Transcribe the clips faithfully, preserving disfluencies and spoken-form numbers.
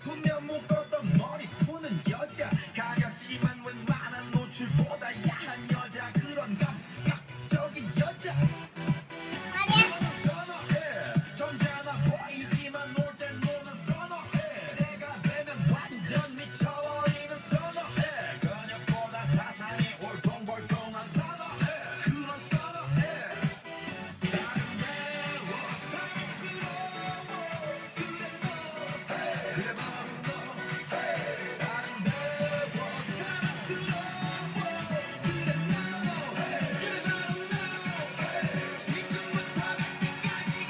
분명 묶었던 머리 푸는 여자 가렸지만 웬만한 노출보다 야한 여자 그런 감각적인 여자 선어해 점잖아 보이지만 놀 땐 노는 선어해 내가 되면 완전 미쳐버리는 선어해 근육보다 사상이 올통벌통한 선어해 그런 선어해 아름다워 사랑스러워 그래 너 그래 바로 너 아름다워 사랑스러워 그래 너 그래 바로 너 지금부터 갈 때까지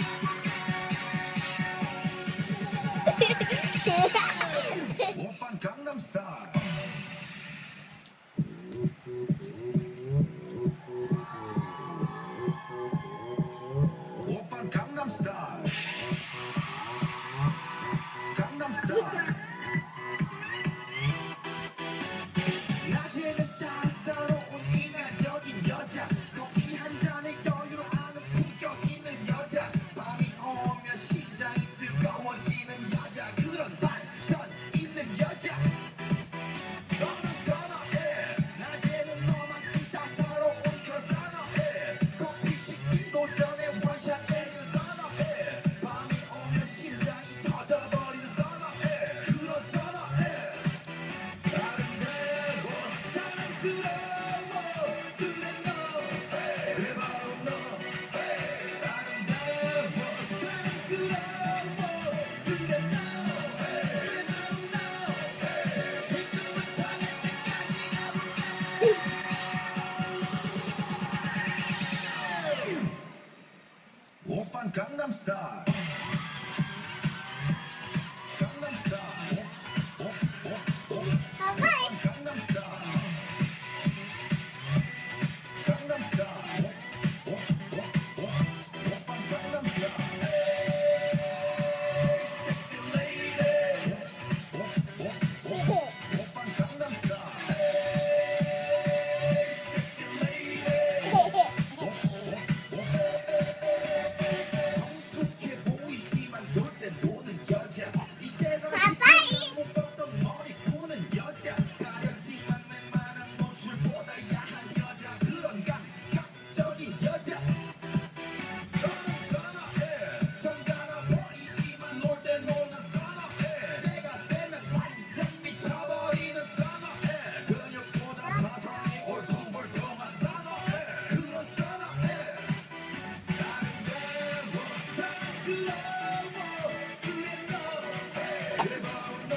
가볼게 오빤 강남스타일 오빤 강남스타일 강남스타일 낮에는 따사로운 인간적인 여자 커피 한 잔에 여유를 아는 품격 있는 여자 밤이 오면 심장이 뜨거워지는 여자 그런 반전 있는 여자 너는 선어해 낮에는 너만큼 따사로운 그런 선어해 커피 식기도 전에 원샷 때리는 선어해 밤이 오면 심장이 터져버리는 선어해 그런 선어해 아름다워 사랑스러워 그래 너 그래 바로 너 아름다워 사랑스러워 그래 너 그래 바로 너 지금부터 갈 때까지 가볼게 오빤 강남스타일 강남스타일 오오오오 강남스타일 강남스타일 오오오오 오빤 강남스타일 섹시 레이디 오오오오 오빤 강남스타일 섹시 레이디 성숙해 보이지만 놀 때 노는 여자 이때가 묶었던 머리 푸는 여자 가렸지만 웬만한 노출보다 야한 여자 그런 감각적인 여자 너는 선어해 점잖아 보이지만 놀 때 노는 선어해 내가 되면 완전 미쳐버리는 선어해 근육보다 사상이 올통벌통한 선어해 그런 선어해 아름다워 사랑스러워 그래 너 그래 바로 너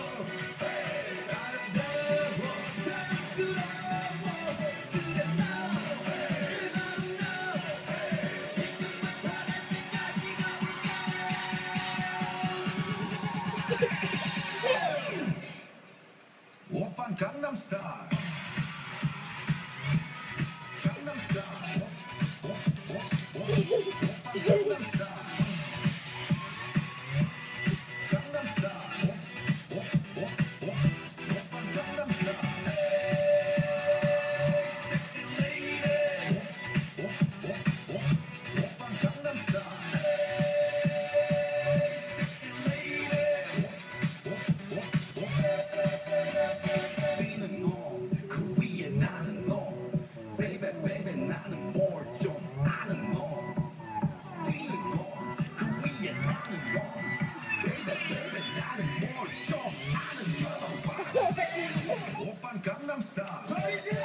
아름다워 사랑스러워 그래 너 그래 바로 너 지금부터 갈 때까지 가볼게 오빤 강남스타일 강남스타일 오오오오 오빤 강남스타일 강남스타일 오오오오 오빤 강남스타일 섹시 레이디 오오오오 오빤 강남스타일 섹시 레이디 오오오오 비는 놈그 위에 나는 놈 베이베 베이베 나는 뭘 좀 아는 놈 비는 놈그 위에 나는 놈 베이베 베이베 나는 뭘 좀 아는 놈 오빤 강남스타일